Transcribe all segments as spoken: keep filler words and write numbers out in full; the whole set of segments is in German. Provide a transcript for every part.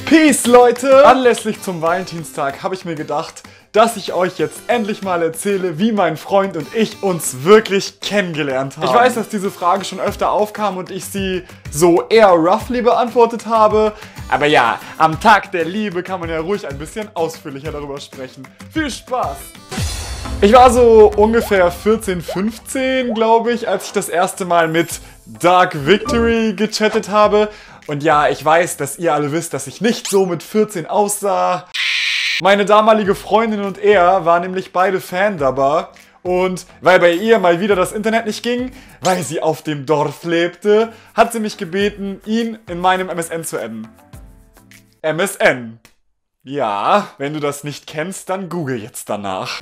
Peace, Leute! Anlässlich zum Valentinstag habe ich mir gedacht, dass ich euch jetzt endlich mal erzähle, wie mein Freund und ich uns wirklich kennengelernt haben. Ich weiß, dass diese Frage schon öfter aufkam und ich sie so eher roughly beantwortet habe. Aber ja, am Tag der Liebe kann man ja ruhig ein bisschen ausführlicher darüber sprechen. Viel Spaß! Ich war so ungefähr vierzehn, fünfzehn, glaube ich, als ich das erste Mal mit Dark Victory gechattet habe. Und ja, ich weiß, dass ihr alle wisst, dass ich nicht so mit vierzehn aussah. Meine damalige Freundin und er waren nämlich beide Fan dabei. Und weil bei ihr mal wieder das Internet nicht ging, weil sie auf dem Dorf lebte, hat sie mich gebeten, ihn in meinem M S N zu adden. M S N. Ja, wenn du das nicht kennst, dann google jetzt danach.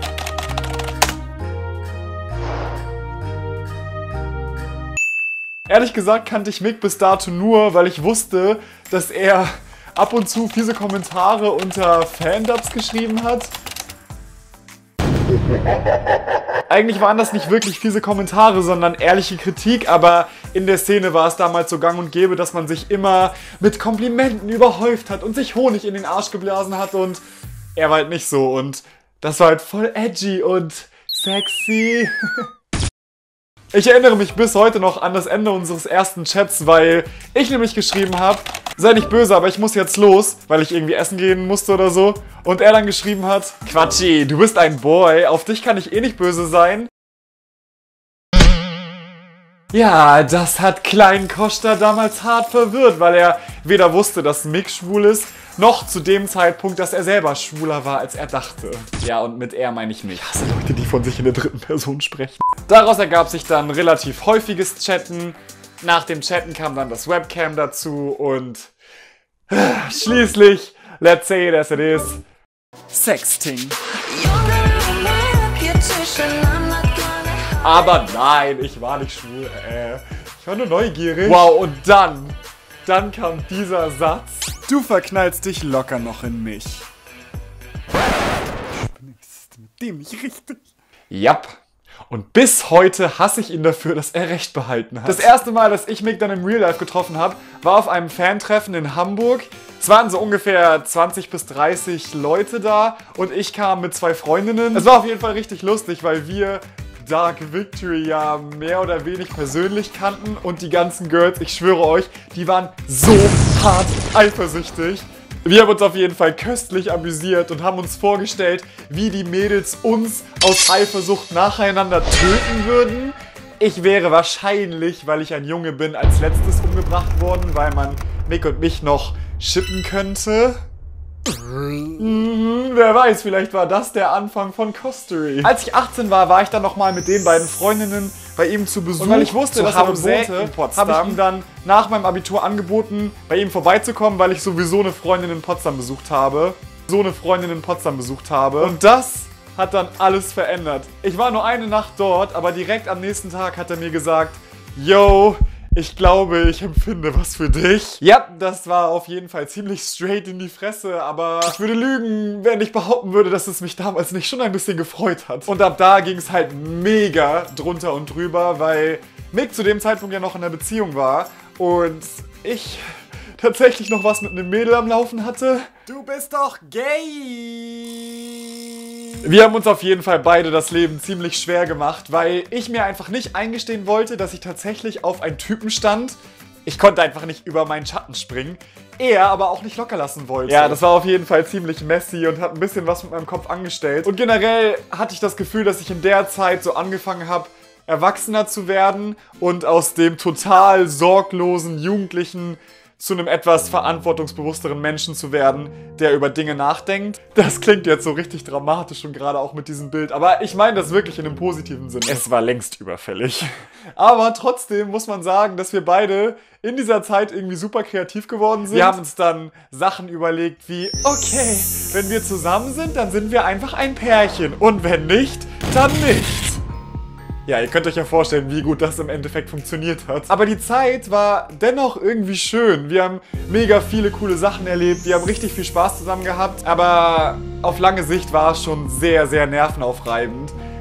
Ehrlich gesagt kannte ich Mick bis dato nur, weil ich wusste, dass er ab und zu fiese Kommentare unter Fandubs geschrieben hat. Eigentlich waren das nicht wirklich fiese Kommentare, sondern ehrliche Kritik, aber in der Szene war es damals so gang und gäbe, dass man sich immer mit Komplimenten überhäuft hat und sich Honig in den Arsch geblasen hat und er war halt nicht so und das war halt voll edgy und sexy. Ich erinnere mich bis heute noch an das Ende unseres ersten Chats, weil ich nämlich geschrieben habe, sei nicht böse, aber ich muss jetzt los, weil ich irgendwie essen gehen musste oder so. Und er dann geschrieben hat, Quatschi, du bist ein Boy, auf dich kann ich eh nicht böse sein. Ja, das hat Klein Costa damals hart verwirrt, weil er weder wusste, dass Mick schwul ist, noch zu dem Zeitpunkt, dass er selber schwuler war, als er dachte. Ja, und mit er meine ich mich. Ich hasse Leute, die von sich in der dritten Person sprechen. Daraus ergab sich dann relativ häufiges Chatten. Nach dem Chatten kam dann das Webcam dazu und schließlich, let's say it as it is, Sexting. Aber nein, ich war nicht schwul, äh, ich war nur neugierig. Wow, und dann, dann kam dieser Satz. Du verknallst dich locker noch in mich. Ist mit dem nicht richtig? Japp. Und bis heute hasse ich ihn dafür, dass er Recht behalten hat. Das erste Mal, dass ich Mick dann im Real Life getroffen habe, war auf einem Fantreffen in Hamburg. Es waren so ungefähr zwanzig bis dreißig Leute da und ich kam mit zwei Freundinnen. Es war auf jeden Fall richtig lustig, weil wir Dark Victory ja mehr oder wenig persönlich kannten und die ganzen Girls, ich schwöre euch, die waren so hart eifersüchtig. Wir haben uns auf jeden Fall köstlich amüsiert und haben uns vorgestellt, wie die Mädels uns aus Eifersucht nacheinander töten würden. Ich wäre wahrscheinlich, weil ich ein Junge bin, als letztes umgebracht worden, weil man Mick und mich noch shippen könnte. Mhm, wer weiß, vielleicht war das der Anfang von Costery. Als ich achtzehn war, war ich dann nochmal mit den beiden Freundinnen bei ihm zu Besuch. Und weil ich wusste, dass er dort wohnte, habe ich ihm dann nach meinem Abitur angeboten, bei ihm vorbeizukommen, weil ich sowieso eine Freundin in Potsdam besucht habe. So eine Freundin in Potsdam besucht habe. Und das hat dann alles verändert. Ich war nur eine Nacht dort, aber direkt am nächsten Tag hat er mir gesagt, yo, ich glaube, ich empfinde was für dich. Ja, das war auf jeden Fall ziemlich straight in die Fresse, aber ich würde lügen, wenn ich behaupten würde, dass es mich damals nicht schon ein bisschen gefreut hat. Und ab da ging es halt mega drunter und drüber, weil Mick zu dem Zeitpunkt ja noch in der Beziehung war und ich tatsächlich noch was mit einem Mädel am Laufen hatte. Du bist doch gay! Wir haben uns auf jeden Fall beide das Leben ziemlich schwer gemacht, weil ich mir einfach nicht eingestehen wollte, dass ich tatsächlich auf einen Typen stand. Ich konnte einfach nicht über meinen Schatten springen. Er aber auch nicht locker lassen wollte. Ja, das war auf jeden Fall ziemlich messy und hat ein bisschen was mit meinem Kopf angestellt. Und generell hatte ich das Gefühl, dass ich in der Zeit so angefangen habe, erwachsener zu werden und aus dem total sorglosen Jugendlichen zu einem etwas verantwortungsbewussteren Menschen zu werden, der über Dinge nachdenkt. Das klingt jetzt so richtig dramatisch und gerade auch mit diesem Bild, aber ich meine das wirklich in einem positiven Sinne. Es war längst überfällig. Aber trotzdem muss man sagen, dass wir beide in dieser Zeit irgendwie super kreativ geworden sind. Wir haben uns dann Sachen überlegt wie, okay, wenn wir zusammen sind, dann sind wir einfach ein Pärchen und wenn nicht, dann nicht. Ja, ihr könnt euch ja vorstellen, wie gut das im Endeffekt funktioniert hat. Aber die Zeit war dennoch irgendwie schön. Wir haben mega viele coole Sachen erlebt, wir haben richtig viel Spaß zusammen gehabt. Aber auf lange Sicht war es schon sehr, sehr nervenaufreibend,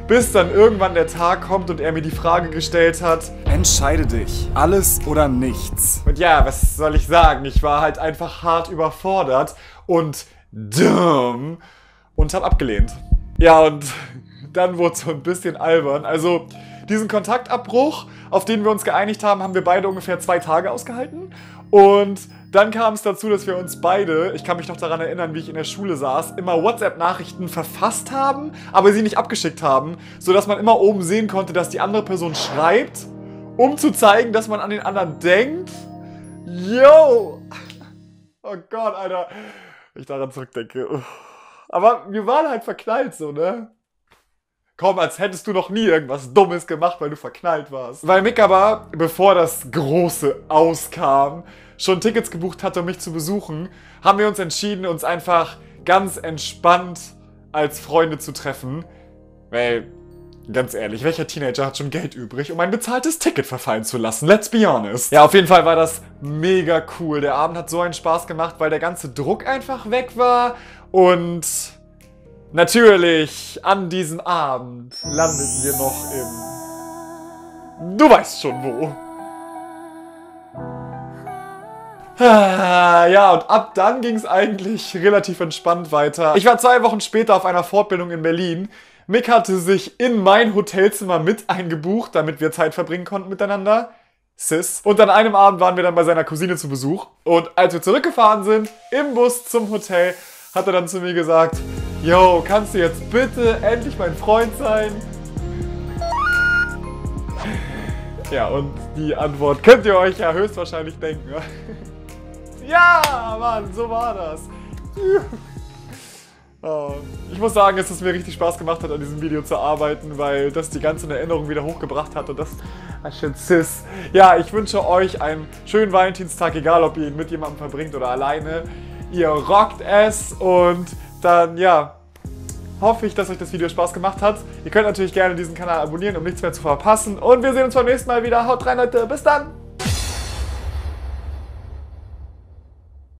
bis dann irgendwann der Tag kommt und er mir die Frage gestellt hat: Entscheide dich, alles oder nichts. Und ja, was soll ich sagen? Ich war halt einfach hart überfordert und dumm und hab abgelehnt. Ja, und dann wurde es so ein bisschen albern. Also diesen Kontaktabbruch, auf den wir uns geeinigt haben, haben wir beide ungefähr zwei Tage ausgehalten. Und dann kam es dazu, dass wir uns beide, ich kann mich noch daran erinnern, wie ich in der Schule saß, immer WhatsApp-Nachrichten verfasst haben, aber sie nicht abgeschickt haben, sodass man immer oben sehen konnte, dass die andere Person schreibt, um zu zeigen, dass man an den anderen denkt. Yo! Oh Gott, Alter. Wenn ich daran zurückdenke. Aber wir waren halt verknallt so, ne? Komm, als hättest du noch nie irgendwas Dummes gemacht, weil du verknallt warst. Weil Mick aber, bevor das Große auskam, schon Tickets gebucht hatte, um mich zu besuchen, haben wir uns entschieden, uns einfach ganz entspannt als Freunde zu treffen. Weil, ganz ehrlich, welcher Teenager hat schon Geld übrig, um ein bezahltes Ticket verfallen zu lassen? Let's be honest. Ja, auf jeden Fall war das mega cool. Der Abend hat so einen Spaß gemacht, weil der ganze Druck einfach weg war. Und natürlich, an diesem Abend landeten wir noch im... Du weißt schon wo. Ja, und ab dann ging es eigentlich relativ entspannt weiter. Ich war zwei Wochen später auf einer Fortbildung in Berlin. Mick hatte sich in mein Hotelzimmer mit eingebucht, damit wir Zeit verbringen konnten miteinander. Sis. Und an einem Abend waren wir dann bei seiner Cousine zu Besuch. Und als wir zurückgefahren sind, im Bus zum Hotel, hat er dann zu mir gesagt: Yo, kannst du jetzt bitte endlich mein Freund sein? Ja, und die Antwort könnt ihr euch ja höchstwahrscheinlich denken. Ja, Mann, so war das. Oh. Ich muss sagen, dass es mir richtig Spaß gemacht hat, an diesem Video zu arbeiten, weil das die ganzen Erinnerungen wieder hochgebracht hat und das war schön sis. Ja, ich wünsche euch einen schönen Valentinstag, egal ob ihr ihn mit jemandem verbringt oder alleine. Ihr rockt es und dann, ja, hoffe ich, dass euch das Video Spaß gemacht hat. Ihr könnt natürlich gerne diesen Kanal abonnieren, um nichts mehr zu verpassen. Und wir sehen uns beim nächsten Mal wieder. Haut rein, Leute. Bis dann.